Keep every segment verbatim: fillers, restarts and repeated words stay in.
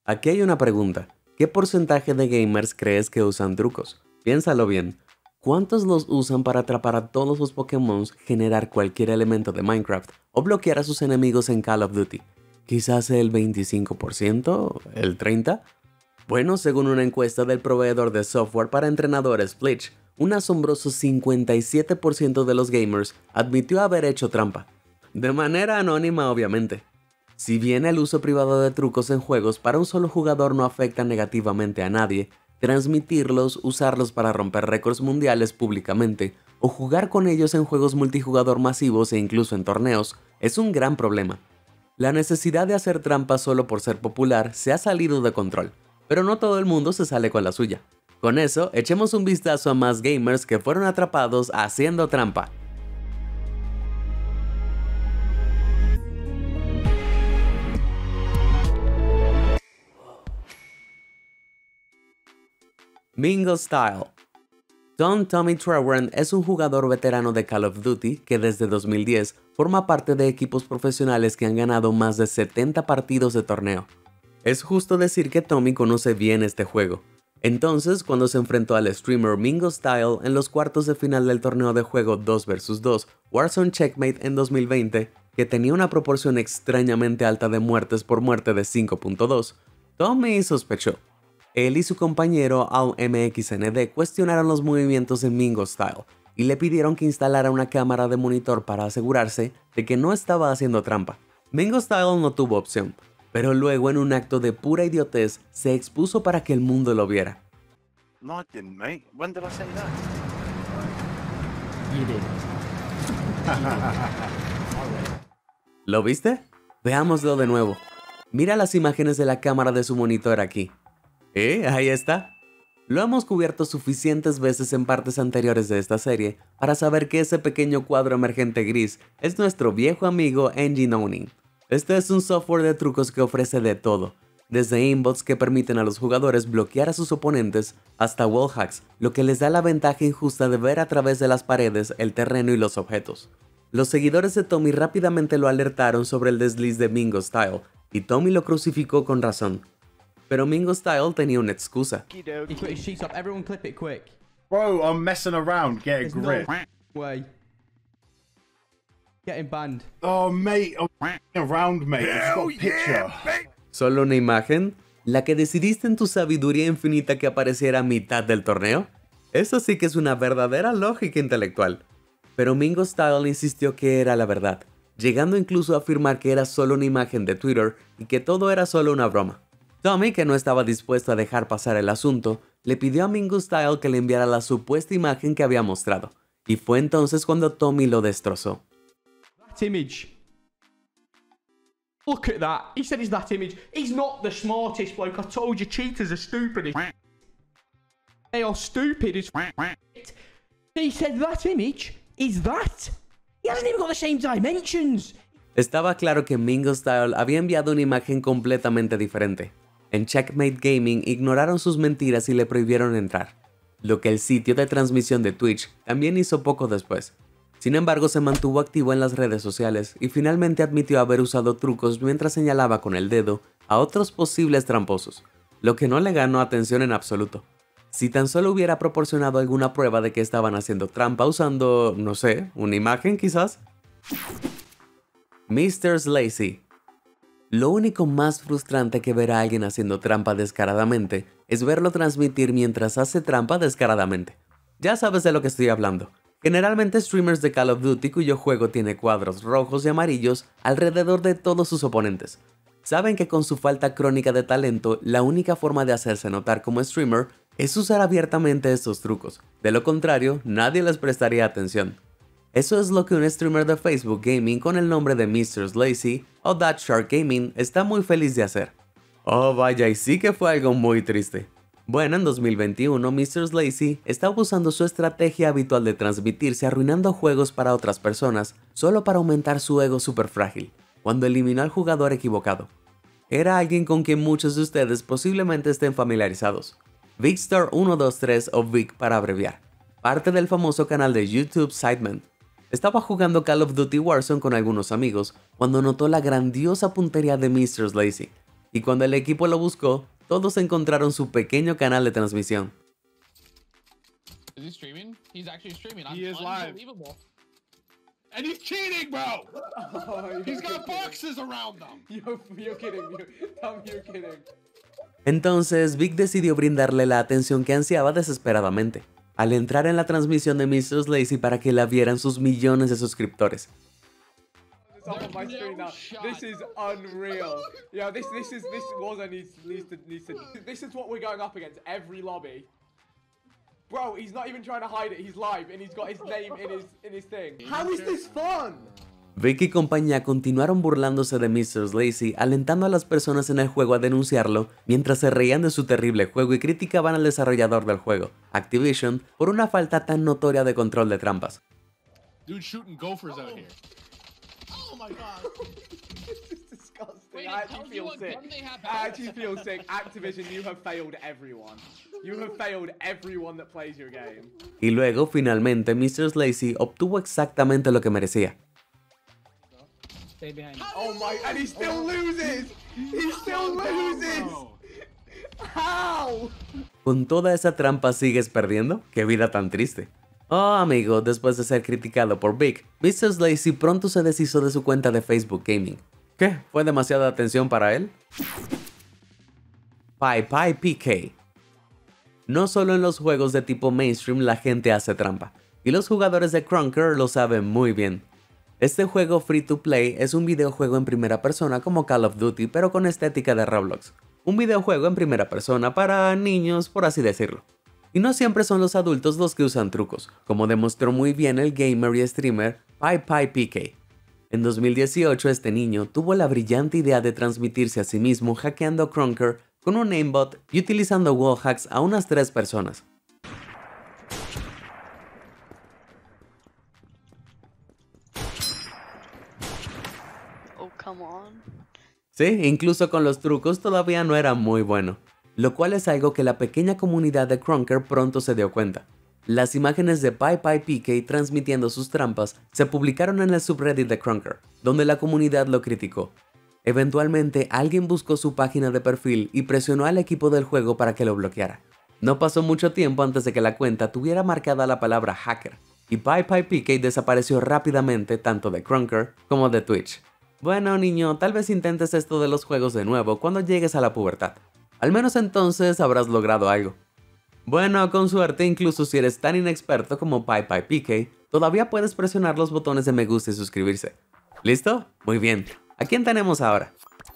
Aquí hay una pregunta. ¿Qué porcentaje de gamers crees que usan trucos? Piénsalo bien. ¿Cuántos los usan para atrapar a todos los Pokémon, generar cualquier elemento de Minecraft o bloquear a sus enemigos en Call of Duty? ¿Quizás el veinticinco por ciento? ¿El treinta por ciento? Bueno, según una encuesta del proveedor de software para entrenadores Flitch, un asombroso cincuenta y siete por ciento de los gamers admitió haber hecho trampa. De manera anónima, obviamente. Si bien el uso privado de trucos en juegos para un solo jugador no afecta negativamente a nadie, transmitirlos, usarlos para romper récords mundiales públicamente o jugar con ellos en juegos multijugador masivos e incluso en torneos es un gran problema. La necesidad de hacer trampas solo por ser popular se ha salido de control, pero no todo el mundo se sale con la suya. Con eso, echemos un vistazo a más gamers que fueron atrapados haciendo trampa. Mingo Style. Tom Tommy Trewren es un jugador veterano de Call of Duty que desde dos mil diez forma parte de equipos profesionales que han ganado más de setenta partidos de torneo. Es justo decir que Tommy conoce bien este juego. Entonces, cuando se enfrentó al streamer Mingo Style en los cuartos de final del torneo de juego dos versus dos Warzone Checkmate en dos mil veinte, que tenía una proporción extrañamente alta de muertes por muerte de cinco punto dos, Tommy sospechó. Él y su compañero Al M X N D cuestionaron los movimientos de Mingo Style y le pidieron que instalara una cámara de monitor para asegurarse de que no estaba haciendo trampa. Mingo Style no tuvo opción, pero luego en un acto de pura idiotez se expuso para que el mundo lo viera. No, I didn't, mate. When did I say that? You did. ¿Lo viste? Veámoslo de nuevo. Mira las imágenes de la cámara de su monitor aquí. ¿Eh? Ahí está. Lo hemos cubierto suficientes veces en partes anteriores de esta serie para saber que ese pequeño cuadro emergente gris es nuestro viejo amigo Engine Owning. Este es un software de trucos que ofrece de todo, desde aimbots que permiten a los jugadores bloquear a sus oponentes hasta wallhacks, lo que les da la ventaja injusta de ver a través de las paredes, el terreno y los objetos. Los seguidores de Tommy rápidamente lo alertaron sobre el desliz de Mingo Style y Tommy lo crucificó con razón. Pero Mingo Style tenía una excusa. He put his sheets up. Everyone clip it quick. Bro, I'm messing around. Get a There's grip. no way. Getting banned. Oh, mate, I'm around, mate. I've got a picture. ¿Solo una imagen? ¿La que decidiste en tu sabiduría infinita que apareciera a mitad del torneo? Eso sí que es una verdadera lógica intelectual. Pero Mingo Style insistió que era la verdad, llegando incluso a afirmar que era solo una imagen de Twitter y que todo era solo una broma. Tommy, que no estaba dispuesto a dejar pasar el asunto, le pidió a Mingo Style que le enviara la supuesta imagen que había mostrado, y fue entonces cuando Tommy lo destrozó. That image. Look at that. He said it's that image. He's not the smartest bloke. I told you cheaters are stupid as They are stupid as He said that image is that. He hasn't even got the same dimensions. Estaba claro que Mingo Style había enviado una imagen completamente diferente. En Checkmate Gaming ignoraron sus mentiras y le prohibieron entrar, lo que el sitio de transmisión de Twitch también hizo poco después. Sin embargo, se mantuvo activo en las redes sociales y finalmente admitió haber usado trucos mientras señalaba con el dedo a otros posibles tramposos, lo que no le ganó atención en absoluto. Si tan solo hubiera proporcionado alguna prueba de que estaban haciendo trampa usando, no sé, una imagen quizás. mister Slazy. Lo único más frustrante que ver a alguien haciendo trampa descaradamente es verlo transmitir mientras hace trampa descaradamente. Ya sabes de lo que estoy hablando. Generalmente streamers de Call of Duty cuyo juego tiene cuadros rojos y amarillos alrededor de todos sus oponentes. Saben que con su falta crónica de talento, la única forma de hacerse notar como streamer es usar abiertamente estos trucos. De lo contrario, nadie les prestaría atención. Eso es lo que un streamer de Facebook Gaming con el nombre de mister Slazy o That Shark Gaming está muy feliz de hacer. Oh vaya, y sí que fue algo muy triste. Bueno, en dos mil veintiuno mister Slazy estaba usando su estrategia habitual de transmitirse arruinando juegos para otras personas solo para aumentar su ego super frágil, cuando eliminó al jugador equivocado. Era alguien con quien muchos de ustedes posiblemente estén familiarizados. Vicstar uno dos tres o Vic para abreviar, parte del famoso canal de YouTube Sidemen. Estaba jugando Call of Duty Warzone con algunos amigos cuando notó la grandiosa puntería de mister Slazy. y cuando el equipo lo buscó, todos encontraron su pequeño canal de transmisión. Is he streaming? He's actually streaming. He is live. Unbelievable. And he's cheating, bro! Oh, He's got boxes around them! You're, you're kidding. You're, tell me you're kidding. Entonces, Vic decidió brindarle la atención que ansiaba desesperadamente, al entrar en la transmisión de mister Lazy para que la vieran sus millones de suscriptores. It's up on my screen now. This is unreal. Yeah, this this is this Warzone needs needs to needs to. This is what we're going up against every lobby. Bro, he's not even trying to hide it. He's live and he's got his name in his in his thing. How is this fun? Vic y compañía continuaron burlándose de mister Lazy, alentando a las personas en el juego a denunciarlo, mientras se reían de su terrible juego y criticaban al desarrollador del juego, Activision, por una falta tan notoria de control de trampas. Dude shooting gophers out here. Oh my god. This is disgusting. Wait, I it actually tells you feel what sick. gun they have I actually feel sick. Activision, you have failed everyone. You have failed everyone that plays your game. Y luego, finalmente, mister Lazy obtuvo exactamente lo que merecía. Stay behind. Oh my, and he still loses. He still loses. How? ¿Con toda esa trampa sigues perdiendo? ¡Qué vida tan triste! Oh, amigo, después de ser criticado por Vic, mister Lazy pronto se deshizo de su cuenta de Facebook Gaming. ¿Qué? ¿Fue demasiada atención para él? PiePiePK. No solo en los juegos de tipo mainstream la gente hace trampa, y los jugadores de Krunker lo saben muy bien. Este juego free to play es un videojuego en primera persona como Call of Duty, pero con estética de Roblox. Un videojuego en primera persona para niños, por así decirlo. Y no siempre son los adultos los que usan trucos, como demostró muy bien el gamer y streamer PiePiePK. En dos mil dieciocho este niño tuvo la brillante idea de transmitirse a sí mismo hackeando Krunker con un aimbot y utilizando wallhacks a unas tres personas. Oh, come on. Sí, incluso con los trucos todavía no era muy bueno, lo cual es algo que la pequeña comunidad de Krunker pronto se dio cuenta. Las imágenes de PiePiePK transmitiendo sus trampas se publicaron en el subreddit de Krunker, donde la comunidad lo criticó. Eventualmente alguien buscó su página de perfil y presionó al equipo del juego para que lo bloqueara. No pasó mucho tiempo antes de que la cuenta tuviera marcada la palabra hacker, y PiePiePK desapareció rápidamente tanto de Krunker como de Twitch. Bueno niño, tal vez intentes esto de los juegos de nuevo cuando llegues a la pubertad. Al menos entonces habrás logrado algo. Bueno, con suerte, incluso si eres tan inexperto como PiePiePK, todavía puedes presionar los botones de me gusta y suscribirse. ¿Listo? Muy bien. ¿A quién tenemos ahora?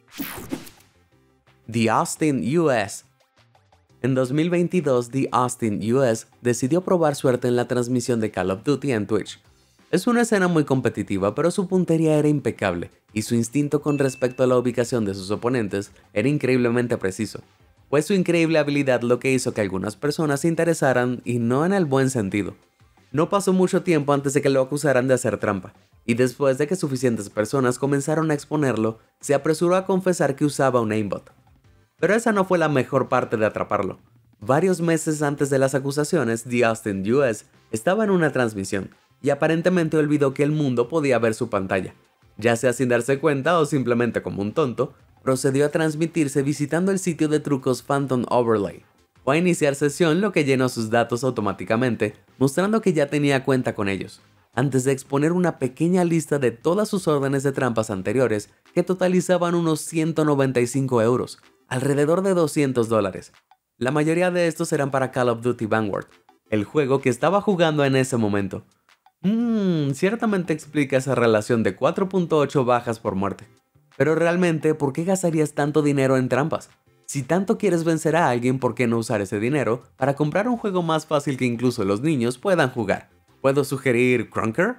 The Austin U S. En dos mil veintidós, The Austin U S decidió probar suerte en la transmisión de Call of Duty en Twitch. Es una escena muy competitiva, pero su puntería era impecable, y su instinto con respecto a la ubicación de sus oponentes era increíblemente preciso. Fue su increíble habilidad lo que hizo que algunas personas se interesaran, y no en el buen sentido. No pasó mucho tiempo antes de que lo acusaran de hacer trampa, y después de que suficientes personas comenzaron a exponerlo, se apresuró a confesar que usaba un aimbot. Pero esa no fue la mejor parte de atraparlo. Varios meses antes de las acusaciones, The Austin U S estaba en una transmisión, y aparentemente olvidó que el mundo podía ver su pantalla. Ya sea sin darse cuenta o simplemente como un tonto, procedió a transmitirse visitando el sitio de trucos Phantom Overlay. Fue a iniciar sesión, lo que llenó sus datos automáticamente, mostrando que ya tenía cuenta con ellos, antes de exponer una pequeña lista de todas sus órdenes de trampas anteriores que totalizaban unos ciento noventa y cinco euros, alrededor de doscientos dólares. La mayoría de estos eran para Call of Duty Vanguard, el juego que estaba jugando en ese momento. Mmm, ciertamente explica esa relación de cuatro punto ocho bajas por muerte. Pero realmente, ¿por qué gastarías tanto dinero en trampas? Si tanto quieres vencer a alguien, ¿por qué no usar ese dinero para comprar un juego más fácil que incluso los niños puedan jugar? ¿Puedo sugerir Krunker?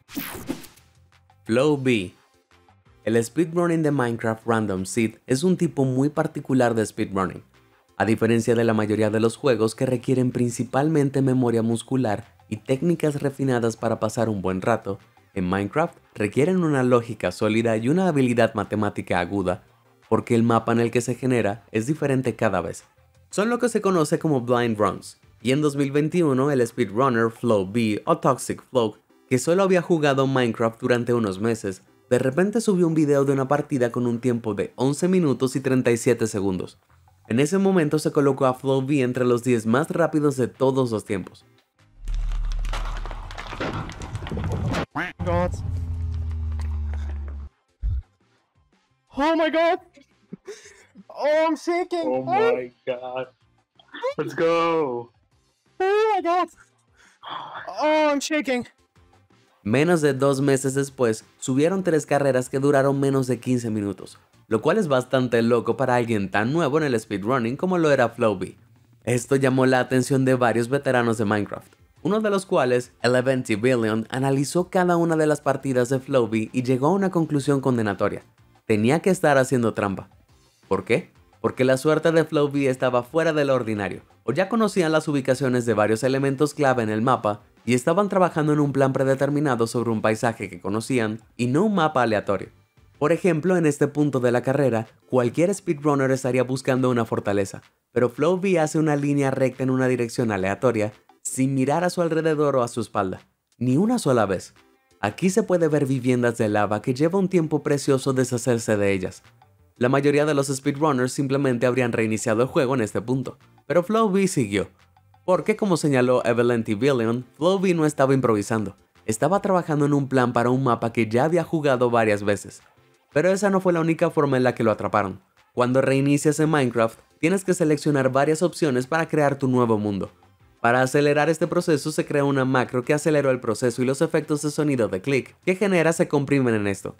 FlowB. El speedrunning de Minecraft Random Seed es un tipo muy particular de speedrunning. A diferencia de la mayoría de los juegos que requieren principalmente memoria muscular y técnicas refinadas para pasar un buen rato, en Minecraft requieren una lógica sólida y una habilidad matemática aguda, porque el mapa en el que se genera es diferente cada vez. Son lo que se conoce como blind runs, y en dos mil veintiuno el speedrunner FlowB o Toxic Flow, que solo había jugado Minecraft durante unos meses, De repente subió un video de una partida con un tiempo de once minutos y treinta y siete segundos. En ese momento se colocó a FlowV entre los diez más rápidos de todos los tiempos. God. Oh my god! Oh, I'm shaking! Oh my god. Let's go. Oh my god! Oh, I'm shaking! Menos de dos meses después, subieron tres carreras que duraron menos de quince minutos, lo cual es bastante loco para alguien tan nuevo en el speedrunning como lo era FlowV. Esto llamó la atención de varios veteranos de Minecraft, uno de los cuales, Eleventy Billion, analizó cada una de las partidas de FlowV y llegó a una conclusión condenatoria. Tenía que estar haciendo trampa. ¿Por qué? Porque la suerte de FlowV estaba fuera de lo ordinario, o ya conocían las ubicaciones de varios elementos clave en el mapa y estaban trabajando en un plan predeterminado sobre un paisaje que conocían y no un mapa aleatorio. Por ejemplo, en este punto de la carrera, cualquier speedrunner estaría buscando una fortaleza, pero FlowV hace una línea recta en una dirección aleatoria sin mirar a su alrededor o a su espalda, ni una sola vez. Aquí se puede ver viviendas de lava que lleva un tiempo precioso deshacerse de ellas. La mayoría de los speedrunners simplemente habrían reiniciado el juego en este punto, pero FlowV siguió. Porque, como señaló Eleventy Billion, FlowV no estaba improvisando, estaba trabajando en un plan para un mapa que ya había jugado varias veces. Pero esa no fue la única forma en la que lo atraparon. Cuando reinicias en Minecraft, tienes que seleccionar varias opciones para crear tu nuevo mundo. Para acelerar este proceso se crea una macro que aceleró el proceso y los efectos de sonido de click que genera se comprimen en esto.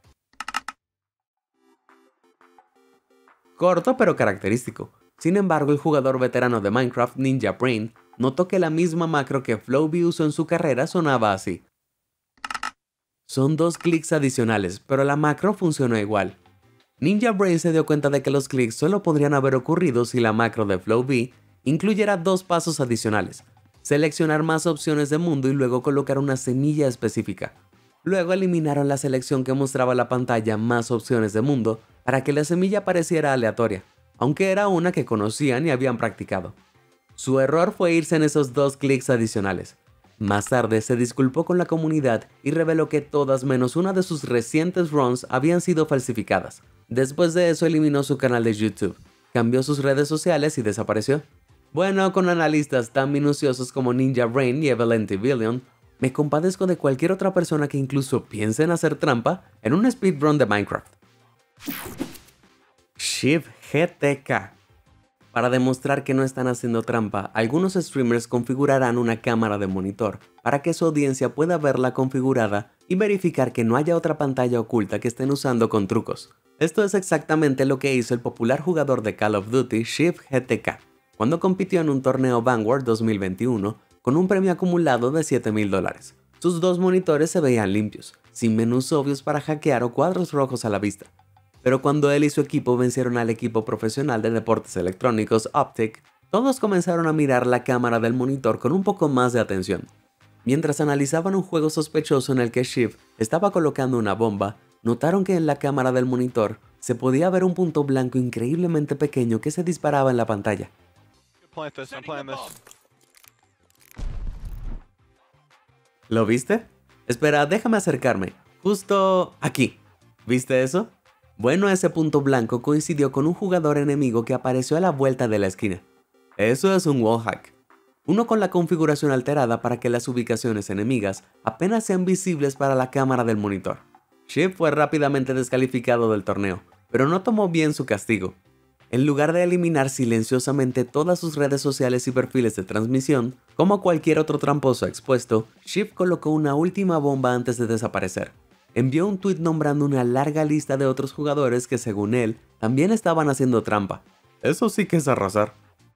Corto pero característico. Sin embargo, el jugador veterano de Minecraft, Ninja Brain, notó que la misma macro que FlowV usó en su carrera sonaba así. Son dos clics adicionales, pero la macro funcionó igual. Ninja Brain se dio cuenta de que los clics solo podrían haber ocurrido si la macro de FlowV incluyera dos pasos adicionales: seleccionar más opciones de mundo y luego colocar una semilla específica. Luego eliminaron la selección que mostraba la pantalla más opciones de mundo para que la semilla pareciera aleatoria, aunque era una que conocían y habían practicado. Su error fue irse en esos dos clics adicionales. Más tarde se disculpó con la comunidad y reveló que todas menos una de sus recientes runs habían sido falsificadas. Después de eso eliminó su canal de YouTube, cambió sus redes sociales y desapareció. Bueno, con analistas tan minuciosos como Ninja Brain y Eleventy Billion, me compadezco de cualquier otra persona que incluso piense en hacer trampa en un speedrun de Minecraft. ShivGTK. Para demostrar que no están haciendo trampa, algunos streamers configurarán una cámara de monitor para que su audiencia pueda verla configurada y verificar que no haya otra pantalla oculta que estén usando con trucos. Esto es exactamente lo que hizo el popular jugador de Call of Duty ShivGTK cuando compitió en un torneo Vanguard dos mil veintiuno con un premio acumulado de siete mil dólares. Sus dos monitores se veían limpios, sin menús obvios para hackear o cuadros rojos a la vista. Pero cuando él y su equipo vencieron al equipo profesional de deportes electrónicos Optic, todos comenzaron a mirar la cámara del monitor con un poco más de atención. Mientras analizaban un juego sospechoso en el que Shiv estaba colocando una bomba, notaron que en la cámara del monitor se podía ver un punto blanco increíblemente pequeño que se disparaba en la pantalla. ¿Lo viste? Espera, déjame acercarme. Justo aquí. ¿Viste eso? Bueno, ese punto blanco coincidió con un jugador enemigo que apareció a la vuelta de la esquina. Eso es un wallhack. Uno con la configuración alterada para que las ubicaciones enemigas apenas sean visibles para la cámara del monitor. Shiv fue rápidamente descalificado del torneo, pero no tomó bien su castigo. En lugar de eliminar silenciosamente todas sus redes sociales y perfiles de transmisión, como cualquier otro tramposo expuesto, Shiv colocó una última bomba antes de desaparecer. Envió un tweet nombrando una larga lista de otros jugadores que, según él, también estaban haciendo trampa. Eso sí que es arrasar.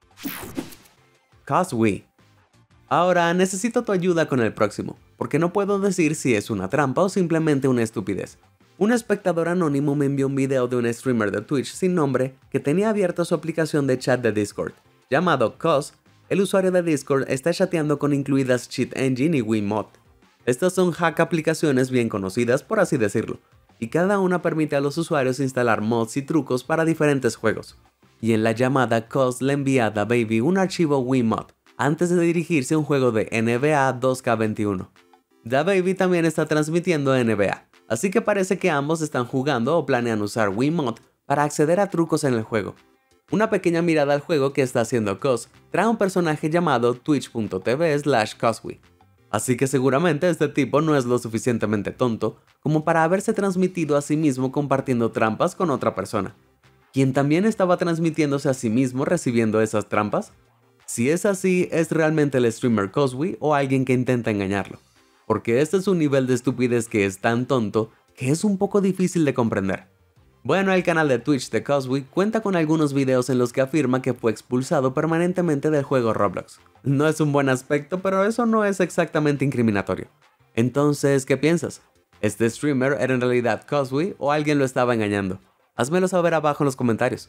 Coswe. Ahora necesito tu ayuda con el próximo, porque no puedo decir si es una trampa o simplemente una estupidez. Un espectador anónimo me envió un video de un streamer de Twitch sin nombre que tenía abierta su aplicación de chat de Discord. Llamado Cos, el usuario de Discord está chateando con incluidas Cheat Engine y Wiimote. Estas son hack aplicaciones bien conocidas, por así decirlo, y cada una permite a los usuarios instalar mods y trucos para diferentes juegos. Y en la llamada, Cos le envía a DaBaby un archivo Wiimote antes de dirigirse a un juego de N B A dos K veintiuno. DaBaby también está transmitiendo N B A, así que parece que ambos están jugando o planean usar Wiimote para acceder a trucos en el juego. Una pequeña mirada al juego que está haciendo Cos trae un personaje llamado twitch.tv slash coswi. Así que seguramente este tipo no es lo suficientemente tonto como para haberse transmitido a sí mismo compartiendo trampas con otra persona. ¿Quién también estaba transmitiéndose a sí mismo recibiendo esas trampas? Si es así, ¿es realmente el streamer Coswi o alguien que intenta engañarlo? Porque este es un nivel de estupidez que es tan tonto que es un poco difícil de comprender. Bueno, el canal de Twitch de Coswi cuenta con algunos videos en los que afirma que fue expulsado permanentemente del juego Roblox. No es un buen aspecto, pero eso no es exactamente incriminatorio. Entonces, ¿qué piensas? ¿Este streamer era en realidad Coswi o alguien lo estaba engañando? Házmelo saber abajo en los comentarios.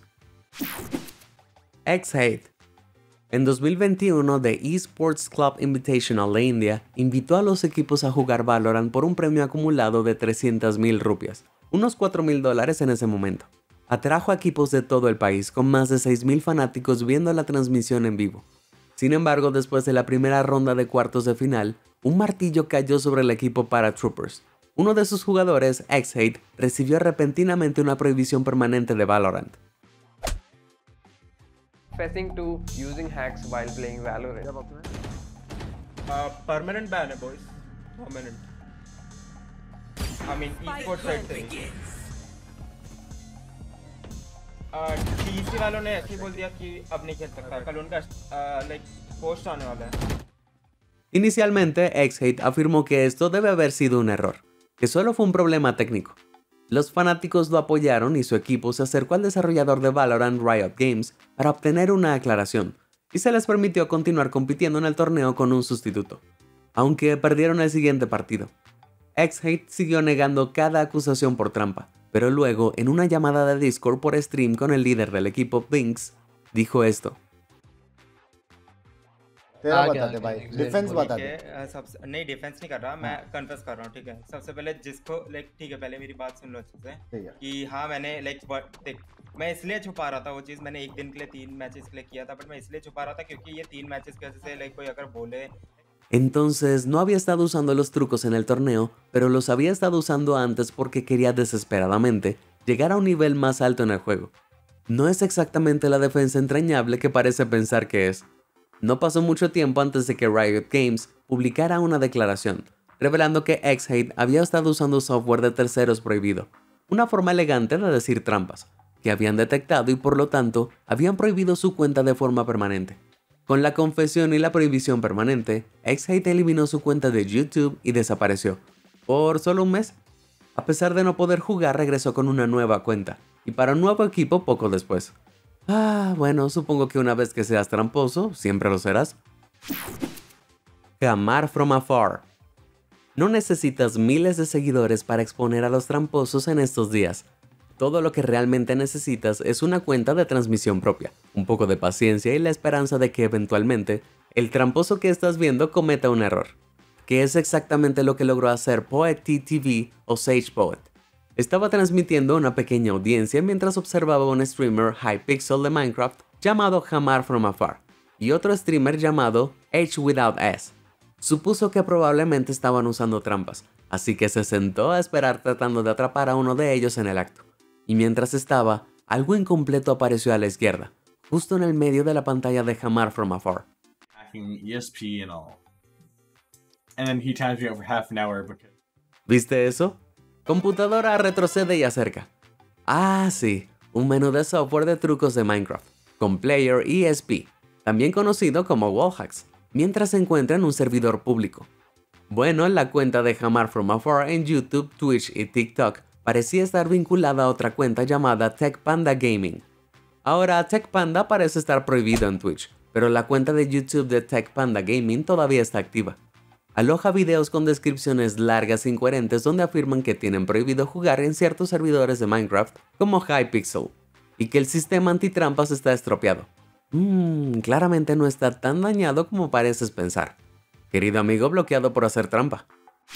X-Hate. En dos mil veintiuno, The Esports Club Invitational de India invitó a los equipos a jugar Valorant por un premio acumulado de trescientas mil rupias, unos cuatro mil dólares en ese momento. Atrajo a equipos de todo el país con más de seis mil fanáticos viendo la transmisión en vivo. Sin embargo, después de la primera ronda de cuartos de final, un martillo cayó sobre el equipo Paratroopers. Uno de sus jugadores, X-Hate, recibió repentinamente una prohibición permanente de Valorant. Confessing to using hacks while playing Valorant. Uh, permanent ban है boys. Permanent. I mean esports side से. Uh, T C वालों ने ऐसे बोल दिया कि अब नहीं खेल सकता. कल उनका uh, like post आने वाला है. Inicialmente, X-Hate afirmó que esto debe haber sido un error, que solo fue un problema técnico. Los fanáticos lo apoyaron y su equipo se acercó al desarrollador de Valorant, Riot Games, para obtener una aclaración, y se les permitió continuar compitiendo en el torneo con un sustituto, aunque perdieron el siguiente partido. X-Hate siguió negando cada acusación por trampa, pero luego, en una llamada de Discord por stream con el líder del equipo, Binks, dijo esto. तेरा बता दे भाई डिफेंस बता दे सबसे नहीं डिफेंस नहीं कर रहा मैं कन्फेस कर रहा हूं ठीक है सबसे पहले जिसको लाइक ठीक है पहले मेरी बात सुन लो अच्छे से कि हां मैंने लाइक देख मैं इसलिए छुपा रहा था वो चीज मैंने एक दिन के लिए तीन मैचेस के लिए किया था बट मैं इसलिए छुपा रहा था क्योंकि ये तीन मैचेस की वजह से लाइक कोई अगर बोले. Entonces no había estado usando los trucos en el torneo, pero los había estado usando antes porque quería desesperadamente llegar a un nivel más alto en el juego. No es exactamente la defensa entrañable que parece pensar que es. No pasó mucho tiempo antes de que Riot Games publicara una declaración, revelando que X-Hate había estado usando software de terceros prohibido, una forma elegante de decir trampas, que habían detectado y por lo tanto habían prohibido su cuenta de forma permanente. Con la confesión y la prohibición permanente, X-Hate eliminó su cuenta de YouTube y desapareció, por solo un mes. A pesar de no poder jugar, regresó con una nueva cuenta, y para un nuevo equipo poco después. Ah, bueno, supongo que una vez que seas tramposo, siempre lo serás. Hamar from afar. No necesitas miles de seguidores para exponer a los tramposos en estos días. Todo lo que realmente necesitas es una cuenta de transmisión propia, un poco de paciencia y la esperanza de que eventualmente el tramposo que estás viendo cometa un error. Que es exactamente lo que logró hacer Poet T T V o Sage Poet. Estaba transmitiendo a una pequeña audiencia mientras observaba a un streamer Hypixel de Minecraft llamado Hamar from Afar y otro streamer llamado H Without S. Supuso que probablemente estaban usando trampas, así que se sentó a esperar tratando de atrapar a uno de ellos en el acto. Y mientras estaba, algo incompleto apareció a la izquierda, justo en el medio de la pantalla de Hamar from Afar. ¿Viste eso? Computadora retrocede y acerca. Ah, sí, un menú de software de trucos de Minecraft, con Player E S P, también conocido como wallhacks, mientras se encuentra en un servidor público. Bueno, la cuenta de Hamar from Afar en YouTube, Twitch y TikTok parecía estar vinculada a otra cuenta llamada TechPanda Gaming. Ahora, TechPanda parece estar prohibido en Twitch, pero la cuenta de YouTube de TechPanda Gaming todavía está activa. Aloja videos con descripciones largas e incoherentes donde afirman que tienen prohibido jugar en ciertos servidores de Minecraft como Hypixel y que el sistema antitrampas está estropeado. Mmm, claramente no está tan dañado como pareces pensar. Querido amigo bloqueado por hacer trampa.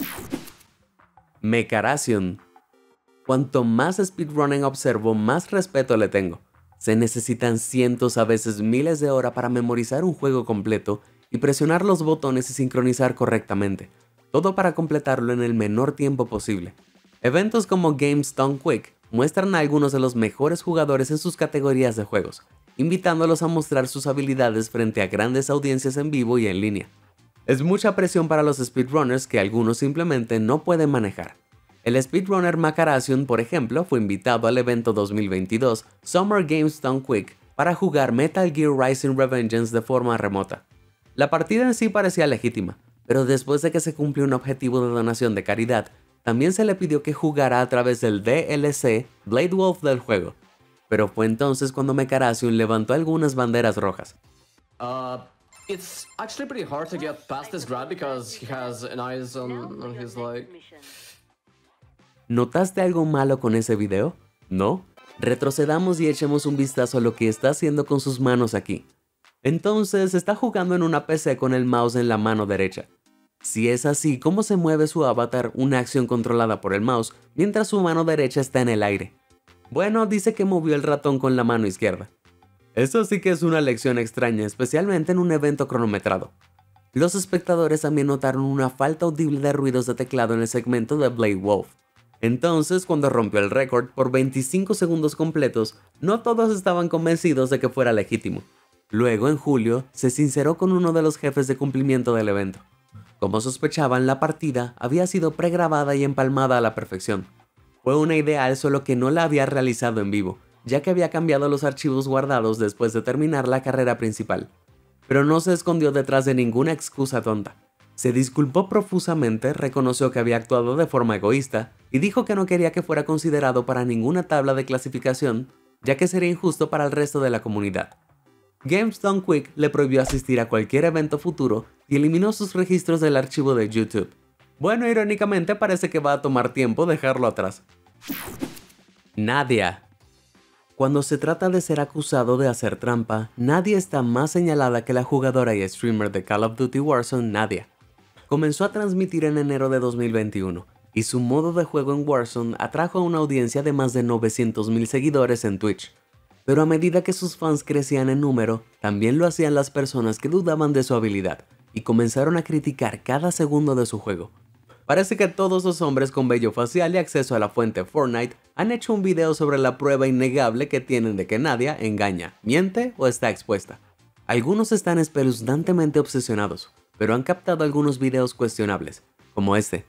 Mecaración. Cuanto más speedrunning observo, más respeto le tengo. Se necesitan cientos, a veces miles de horas para memorizar un juego completo y presionar los botones y sincronizar correctamente, todo para completarlo en el menor tiempo posible. Eventos como Games Done Quick muestran a algunos de los mejores jugadores en sus categorías de juegos, invitándolos a mostrar sus habilidades frente a grandes audiencias en vivo y en línea. Es mucha presión para los speedrunners que algunos simplemente no pueden manejar. El speedrunner Macaracion, por ejemplo, fue invitado al evento dos mil veintidós Summer Games Done Quick para jugar Metal Gear Rising: Revengeance de forma remota. La partida en sí parecía legítima, pero después de que se cumplió un objetivo de donación de caridad, también se le pidió que jugara a través del D L C Blade Wolf del juego. Pero fue entonces cuando Macaracion levantó algunas banderas rojas. Uh, it's actually pretty hard to get past this grab because he has an eyes on, on his like... ¿Notaste algo malo con ese video? ¿No? Retrocedamos y echemos un vistazo a lo que está haciendo con sus manos aquí. Entonces está jugando en una P C con el mouse en la mano derecha. Si es así, ¿cómo se mueve su avatar una acción controlada por el mouse mientras su mano derecha está en el aire? Bueno, dice que movió el ratón con la mano izquierda. Eso sí que es una lección extraña, especialmente en un evento cronometrado. Los espectadores también notaron una falta audible de ruidos de teclado en el segmento de Blade Wolf. Entonces, cuando rompió el récord por veinticinco segundos completos, no todos estaban convencidos de que fuera legítimo. Luego, en julio, se sinceró con uno de los jefes de cumplimiento del evento. Como sospechaban, la partida había sido pregrabada y empalmada a la perfección. Fue una ideal, solo que no la había realizado en vivo, ya que había cambiado los archivos guardados después de terminar la carrera principal. Pero no se escondió detrás de ninguna excusa tonta. Se disculpó profusamente, reconoció que había actuado de forma egoísta y dijo que no quería que fuera considerado para ninguna tabla de clasificación, ya que sería injusto para el resto de la comunidad. Games Done Quick le prohibió asistir a cualquier evento futuro y eliminó sus registros del archivo de YouTube. Bueno, irónicamente parece que va a tomar tiempo dejarlo atrás. Nadia. Cuando se trata de ser acusado de hacer trampa, nadie está más señalada que la jugadora y streamer de Call of Duty Warzone, Nadia. Comenzó a transmitir en enero de dos mil veintiuno, y su modo de juego en Warzone atrajo a una audiencia de más de novecientos mil seguidores en Twitch. Pero a medida que sus fans crecían en número, también lo hacían las personas que dudaban de su habilidad, y comenzaron a criticar cada segundo de su juego. Parece que todos los hombres con vello facial y acceso a la fuente Fortnite han hecho un video sobre la prueba innegable que tienen de que Nadia engaña, miente o está expuesta. Algunos están espeluznantemente obsesionados, pero han captado algunos videos cuestionables, como este.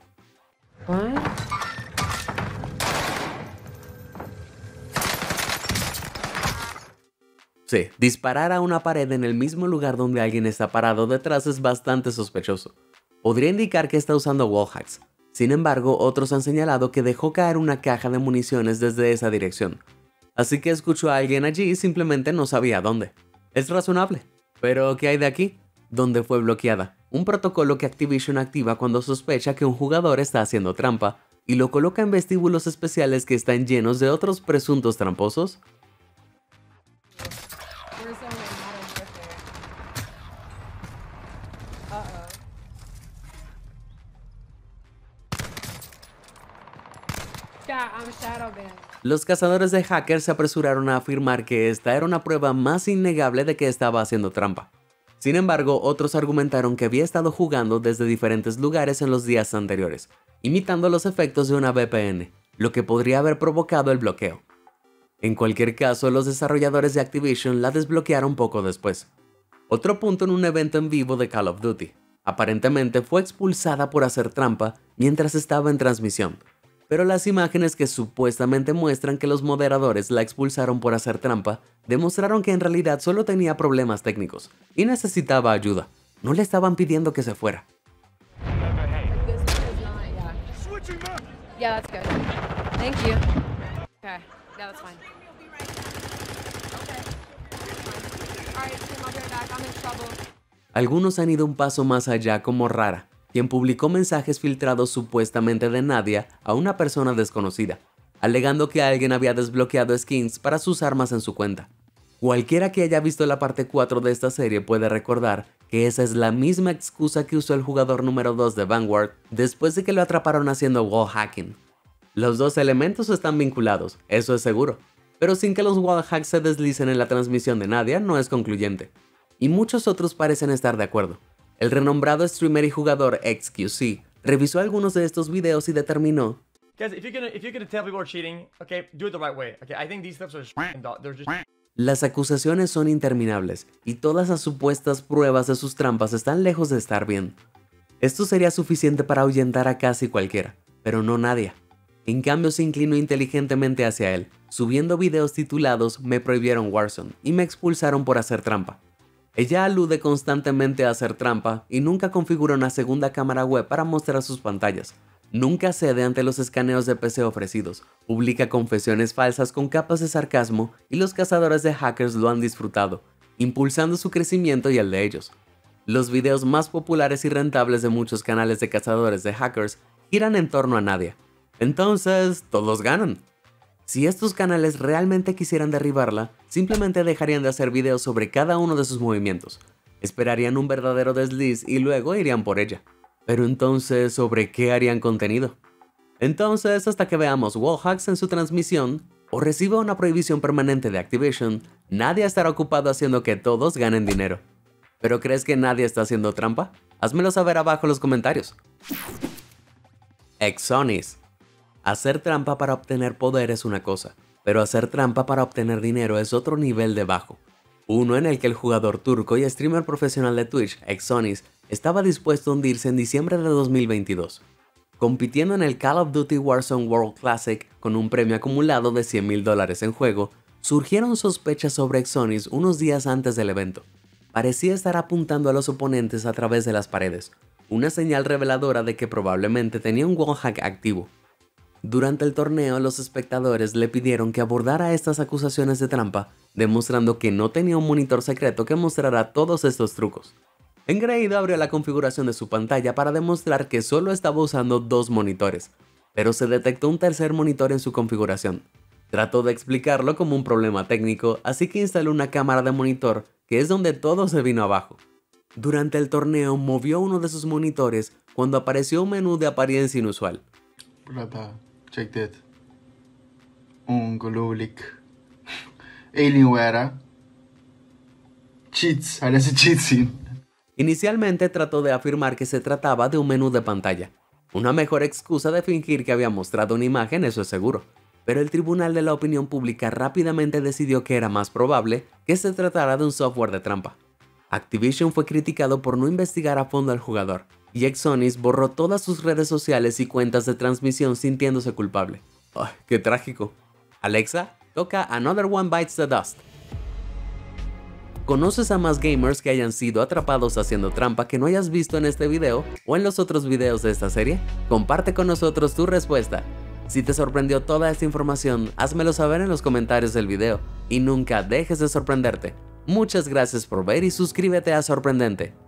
Sí, disparar a una pared en el mismo lugar donde alguien está parado detrás es bastante sospechoso. Podría indicar que está usando wallhacks. Sin embargo, otros han señalado que dejó caer una caja de municiones desde esa dirección. Así que escuchó a alguien allí y simplemente no sabía dónde. Es razonable. Pero, ¿qué hay de aquí? ¿Dónde fue bloqueada? Un protocolo que Activision activa cuando sospecha que un jugador está haciendo trampa y lo coloca en vestíbulos especiales que están llenos de otros presuntos tramposos. Los cazadores de hackers se apresuraron a afirmar que esta era una prueba más innegable de que estaba haciendo trampa. Sin embargo, otros argumentaron que había estado jugando desde diferentes lugares en los días anteriores, imitando los efectos de una V P N, lo que podría haber provocado el bloqueo. En cualquier caso, los desarrolladores de Activision la desbloquearon poco después. Otro punto en un evento en vivo de Call of Duty. Aparentemente fue expulsada por hacer trampa mientras estaba en transmisión, pero las imágenes que supuestamente muestran que los moderadores la expulsaron por hacer trampa demostraron que en realidad solo tenía problemas técnicos y necesitaba ayuda. No le estaban pidiendo que se fuera. Algunos han ido un paso más allá, como Rara, quien publicó mensajes filtrados supuestamente de Nadia a una persona desconocida, alegando que alguien había desbloqueado skins para sus armas en su cuenta. Cualquiera que haya visto la parte cuatro de esta serie puede recordar que esa es la misma excusa que usó el jugador número dos de Vanguard después de que lo atraparon haciendo wall hacking. Los dos elementos están vinculados, eso es seguro, pero sin que los wall hacks se deslicen en la transmisión de Nadia no es concluyente. Y muchos otros parecen estar de acuerdo. El renombrado streamer y jugador X Q C revisó algunos de estos videos y determinó Guys, if you're gonna if you're gonna tell people are cheating, okay, do it the right way. Okay, I think these clips are just they're just. Las acusaciones son interminables y todas las supuestas pruebas de sus trampas están lejos de estar bien. Esto sería suficiente para ahuyentar a casi cualquiera, pero no Nadia. En cambio se inclinó inteligentemente hacia él, subiendo videos titulados "Me prohibieron Warzone" y me expulsaron por hacer trampa. Ella alude constantemente a hacer trampa y nunca configura una segunda cámara web para mostrar sus pantallas. Nunca cede ante los escaneos de P C ofrecidos, publica confesiones falsas con capas de sarcasmo y los cazadores de hackers lo han disfrutado, impulsando su crecimiento y el de ellos. Los videos más populares y rentables de muchos canales de cazadores de hackers giran en torno a Nadia. Entonces, todos ganan. Si estos canales realmente quisieran derribarla, simplemente dejarían de hacer videos sobre cada uno de sus movimientos, esperarían un verdadero desliz y luego irían por ella. Pero entonces, ¿sobre qué harían contenido? Entonces, hasta que veamos wallhacks en su transmisión o reciba una prohibición permanente de Activision, nadie estará ocupado haciendo que todos ganen dinero. ¿Pero crees que nadie está haciendo trampa? Házmelo saber abajo en los comentarios. Exonis. Hacer trampa para obtener poder es una cosa, pero hacer trampa para obtener dinero es otro nivel de bajo. Uno en el que el jugador turco y streamer profesional de Twitch, Exonis, estaba dispuesto a hundirse en diciembre de dos mil veintidós, compitiendo en el Call of Duty Warzone World Classic con un premio acumulado de cien mil dólares en juego. Surgieron sospechas sobre Exonis unos días antes del evento. Parecía estar apuntando a los oponentes a través de las paredes, una señal reveladora de que probablemente tenía un wallhack activo. Durante el torneo, los espectadores le pidieron que abordara estas acusaciones de trampa, demostrando que no tenía un monitor secreto que mostrara todos estos trucos. Engreído abrió la configuración de su pantalla para demostrar que solo estaba usando dos monitores, pero se detectó un tercer monitor en su configuración. Trató de explicarlo como un problema técnico, así que instaló una cámara de monitor, que es donde todo se vino abajo. Durante el torneo movió uno de sus monitores cuando apareció un menú de apariencia inusual. Brother, check that. Ongelooflijk. Alienware. Cheats, hij laat cheats zien. Inicialmente trató de afirmar que se trataba de un menú de pantalla. Una mejor excusa de fingir que había mostrado una imagen, eso es seguro. Pero el Tribunal de la Opinión Pública rápidamente decidió que era más probable que se tratara de un software de trampa. Activision fue criticado por no investigar a fondo al jugador, y Exonis borró todas sus redes sociales y cuentas de transmisión sintiéndose culpable. ¡Ay, qué trágico! Alexa, toca Another One Bites the Dust. ¿Conoces a más gamers que hayan sido atrapados haciendo trampa que no hayas visto en este video o en los otros videos de esta serie? Comparte con nosotros tu respuesta. Si te sorprendió toda esta información, házmelo saber en los comentarios del video y nunca dejes de sorprenderte. Muchas gracias por ver y suscríbete a Sorprendente.